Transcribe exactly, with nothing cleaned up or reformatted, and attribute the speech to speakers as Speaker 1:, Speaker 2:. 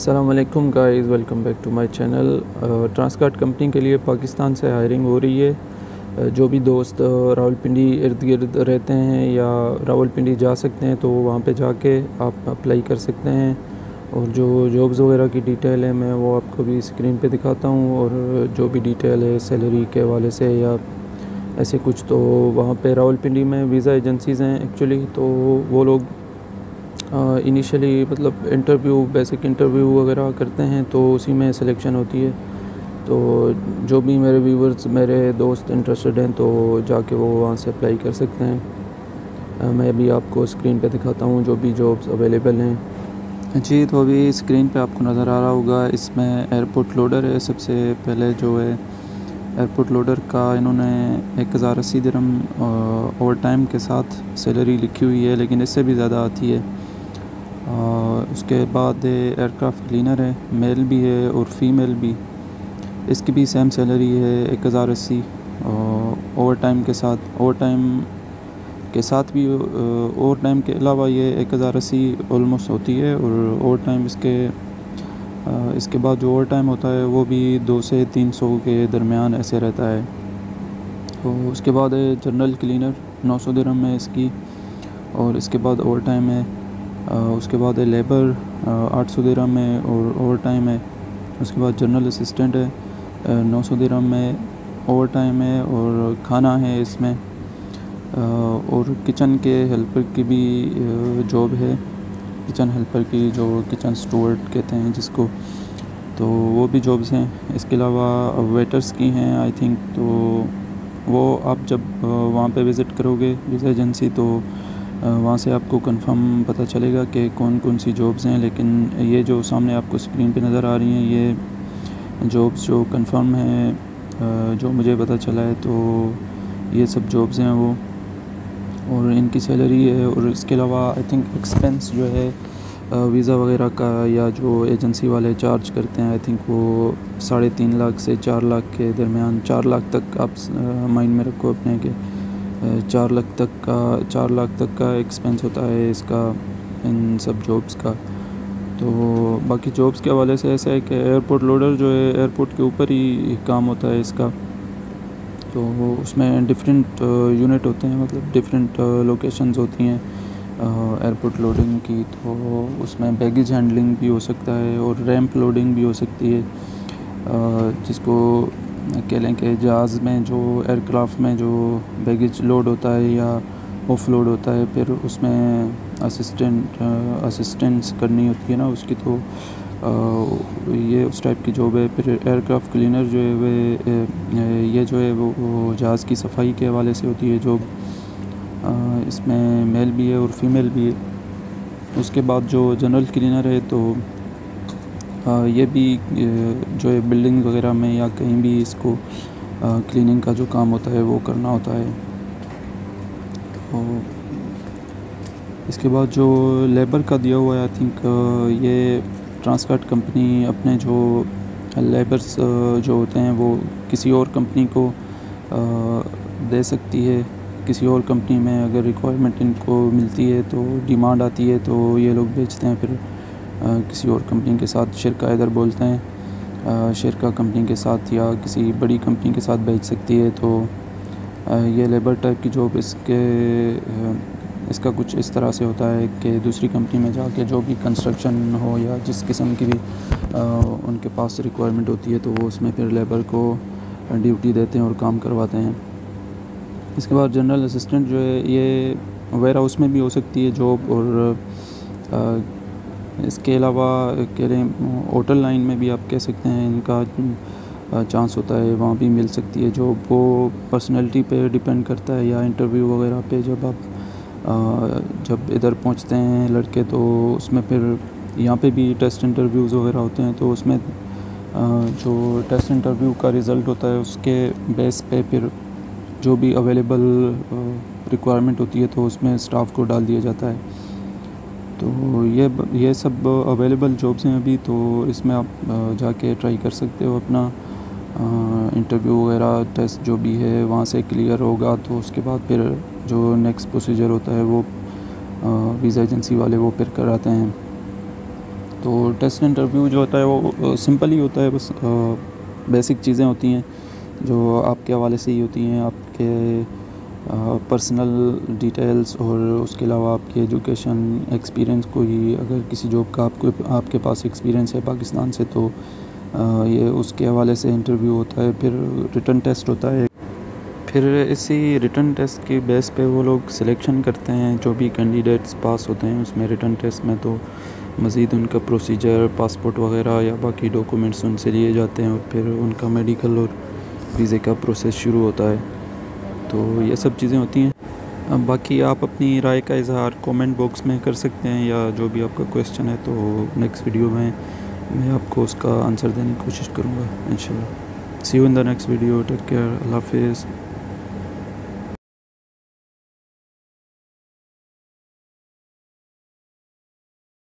Speaker 1: अस्सलाम वालेकुम guys, welcome back to my channel. ट्रांसकार्ट कंपनी के लिए पाकिस्तान से हायरिंग हो रही है। uh, जो भी दोस्त uh, रावलपिंडी इर्द गिर्द रहते हैं या रावलपिंडी जा सकते हैं तो वहाँ पे जाके आप अप्लाई कर सकते हैं। और जो जॉब्स वगैरह की डिटेल है मैं वो आपको भी स्क्रीन पे दिखाता हूँ, और जो भी डिटेल है सैलरी के हवाले से या ऐसे कुछ, तो वहाँ पे रावलपिंडी में वीज़ा एजेंसीज़ हैं एक्चुअली, तो वो लोग इनिशियली मतलब इंटरव्यू बेसिक इंटरव्यू वगैरह करते हैं, तो उसी में सिलेक्शन होती है। तो जो भी मेरे व्यूवर्स मेरे दोस्त इंटरेस्टेड हैं तो जाके वो वहाँ से अप्लाई कर सकते हैं। मैं अभी आपको स्क्रीन पे दिखाता हूँ जो भी जॉब्स अवेलेबल हैं।
Speaker 2: जी, तो अभी स्क्रीन पे आपको नज़र आ रहा होगा, इसमें एयरपोर्ट लोडर है। सबसे पहले जो है एयरपोर्ट लोडर का इन्होंने एक हज़ार अस्सी दिरहम ओवर टाइम के साथ सैलरी लिखी हुई है, लेकिन इससे भी ज़्यादा आती है। और उसके बाद एयरक्राफ्ट क्लीनर है, मेल भी है और फीमेल भी, इसकी भी सेम सैलरी है एक हज़ार अस्सी ओवर टाइम के साथ। ओवर टाइम के साथ भी ओवर टाइम के अलावा ये एक हज़ार अस्सी ऑलमोस्ट होती है, और ओवर टाइम इसके इसके बाद जो ओवर टाइम होता है वो भी दो से तीन सौ के दरमियान ऐसे रहता है। तो उसके बाद है जनरल क्लीनर, नौ सौ दिरहम है इसकी, और इसके बाद ओवर टाइम है। उसके बाद है लेबर, आठ सौ दिरहम है और ओवर टाइम है। उसके बाद जनरल असिस्टेंट है, नौ सौ दिरहम में ओवर टाइम है और खाना है इसमें। और किचन के हेल्पर की भी जॉब है, किचन हेल्पर की, जो किचन स्टूवर्ड कहते हैं जिसको, तो वो भी जॉब्स हैं। इसके अलावा वेटर्स की हैं आई थिंक, तो वो आप जब वहाँ पे विज़िट करोगे वीज़ा एजेंसी तो वहाँ से आपको कंफर्म पता चलेगा कि कौन कौन सी जॉब्स हैं। लेकिन ये जो सामने आपको स्क्रीन पे नज़र आ रही हैं ये जॉब्स जो कंफर्म हैं, जो मुझे पता चला है, तो ये सब जॉब्स हैं वो, और इनकी सैलरी है। और इसके अलावा आई थिंक एक्सपेंस जो है वीज़ा वगैरह का या जो एजेंसी वाले चार्ज करते हैं, आई थिंक वो साढ़े तीन लाख से चार लाख के दरमियान, चार लाख तक आप माइंड में रखो अपने के, चार लाख तक का चार लाख तक का एक्सपेंस होता है इसका, इन सब जॉब्स का। तो बाकी जॉब्स के हवाले से ऐसा है कि एयरपोर्ट लोडर जो है एयरपोर्ट के ऊपर ही काम होता है इसका, तो उसमें डिफरेंट यूनिट होते हैं, मतलब डिफरेंट लोकेशंस होती हैं एयरपोर्ट लोडिंग की। तो उसमें बैगेज हैंडलिंग भी हो सकता है और रैंप लोडिंग भी हो सकती है, जिसको कह लें कि जहाज़ में जो एयरक्राफ्ट में जो बैगेज लोड होता है या ऑफ लोड होता है, फिर उसमें असिस्टेंट असिस्टेंस करनी होती है ना उसकी, तो आ, ये उस टाइप की जॉब है। फिर एयरक्राफ्ट क्लीनर जो है वे ये जो है वो, वो जहाज़ की सफाई के हवाले से होती है जॉब। इसमें मेल भी है और फीमेल भी है। उसके बाद जो जनरल क्लीनर है, तो आ, ये भी जो है बिल्डिंग वगैरह में या कहीं भी इसको क्लीनिंग का जो काम होता है वो करना होता है। तो इसके बाद जो लेबर का दिया हुआ है, आई थिंक ये ट्रांसकार्ट कंपनी अपने जो लेबर्स जो होते हैं वो किसी और कंपनी को दे सकती है। किसी और कंपनी में अगर रिक्वायरमेंट इनको मिलती है तो डिमांड आती है तो ये लोग बेचते हैं, फिर किसी और कंपनी के साथ, शिरका इधर बोलते हैं, शिरका कंपनी के साथ या किसी बड़ी कंपनी के साथ बेच सकती है। तो ये लेबर टाइप की जॉब इसके इसका कुछ इस तरह से होता है कि दूसरी कंपनी में जाके जो भी कंस्ट्रक्शन हो या जिस किस्म की भी उनके पास रिक्वायरमेंट होती है तो वो उसमें फिर लेबर को ड्यूटी देते हैं और काम करवाते हैं। इसके बाद जनरल असिस्टेंट जो है ये वेयर हाउस में भी हो सकती है जॉब, और इसके अलावा कह रहे हैं होटल लाइन में भी आप कह सकते हैं इनका चांस होता है, वहाँ भी मिल सकती है जॉब। वो पर्सनैलिटी पे डिपेंड करता है या इंटरव्यू वगैरह पे जब आप जब इधर पहुँचते हैं लड़के, तो उसमें फिर यहाँ पे भी टेस्ट इंटरव्यूज़ वगैरह होते हैं, तो उसमें जो टेस्ट इंटरव्यू का रिज़ल्ट होता है उसके बेस पे फिर जो भी अवेलेबल रिक्वायरमेंट होती है तो उसमें स्टाफ को डाल दिया जाता है। तो ये ये सब अवेलेबल जॉब्स हैं अभी, तो इसमें आप जाके ट्राई कर सकते हो अपना इंटरव्यू वगैरह, टेस्ट जो भी है वहाँ से क्लियर होगा तो उसके बाद फिर जो नेक्स्ट प्रोसीजर होता है वो वीज़ा एजेंसी वाले वो फिर कराते हैं। तो टेस्ट इंटरव्यू जो होता है वो सिंपल ही होता है, बस बेसिक चीज़ें होती हैं जो आपके हवाले से ही होती हैं, आपके पर्सनल डिटेल्स और उसके अलावा आपकी एजुकेशन एक्सपीरियंस, कोई अगर किसी जॉब का आपको आपके पास एक्सपीरियंस है पाकिस्तान से तो आ, ये उसके हवाले से इंटरव्यू होता है। फिर रिटन टेस्ट होता है। फिर इसी रिटन टेस्ट के बेस पे वो लोग सिलेक्शन करते हैं जो भी कैंडिडेट्स पास होते हैं उसमें रिटन टेस्ट में। तो मज़ीद उनका प्रोसीजर, पासपोर्ट वगैरह या बाकी डॉक्यूमेंट्स उनसे लिए जाते हैं और फिर उनका मेडिकल और वीज़े का प्रोसेस शुरू होता है। तो ये सब चीज़ें होती हैं। अब बाकी आप अपनी राय का इज़हार कमेंट बॉक्स में कर सकते हैं, या जो भी आपका क्वेश्चन है तो नेक्स्ट वीडियो में मैं आपको उसका आंसर देने की कोशिश करूँगा इंशाल्लाह। See you in the next video. Take care. अल्लाह हाफिज़।